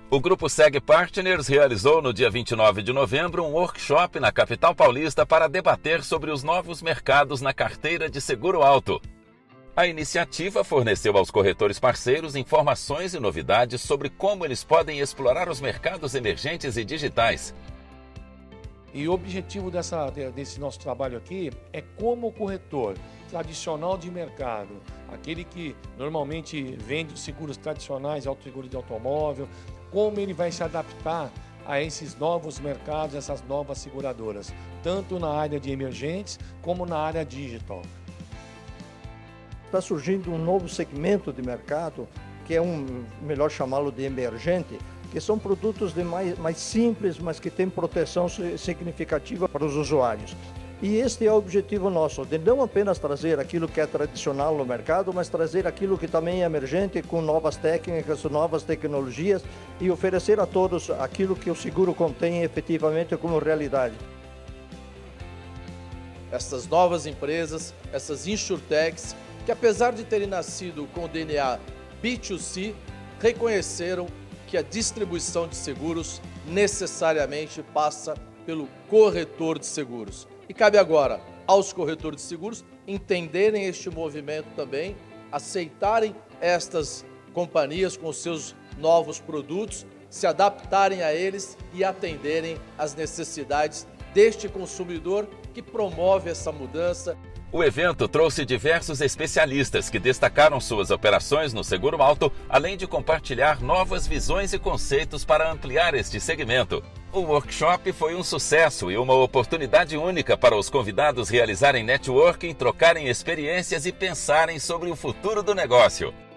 O Grupo Seg Partners realizou no dia 29 de novembro um workshop na capital paulista para debater sobre os novos mercados na carteira de seguro auto. A iniciativa forneceu aos corretores parceiros informações e novidades sobre como eles podem explorar os mercados emergentes e digitais. E o objetivo desse nosso trabalho aqui é como o corretor tradicional de mercado, aquele que normalmente vende os seguros tradicionais, autosseguro de automóvel, como ele vai se adaptar a esses novos mercados, essas novas seguradoras, tanto na área de emergentes como na área digital. Está surgindo um novo segmento de mercado, que é melhor chamá-lo de emergente, que são produtos mais simples, mas que têm proteção significativa para os usuários. E este é o objetivo nosso, de não apenas trazer aquilo que é tradicional no mercado, mas trazer aquilo que também é emergente, com novas técnicas, novas tecnologias, e oferecer a todos aquilo que o seguro contém efetivamente como realidade. Essas novas empresas, essas insurtechs, que apesar de terem nascido com o DNA B2C, reconheceram que a distribuição de seguros necessariamente passa pelo corretor de seguros. E cabe agora aos corretores de seguros entenderem este movimento também, aceitarem estas companhias com seus novos produtos, se adaptarem a eles e atenderem às necessidades deste consumidor que promove essa mudança. O evento trouxe diversos especialistas que destacaram suas operações no seguro auto, além de compartilhar novas visões e conceitos para ampliar este segmento. O workshop foi um sucesso e uma oportunidade única para os convidados realizarem networking, trocarem experiências e pensarem sobre o futuro do negócio.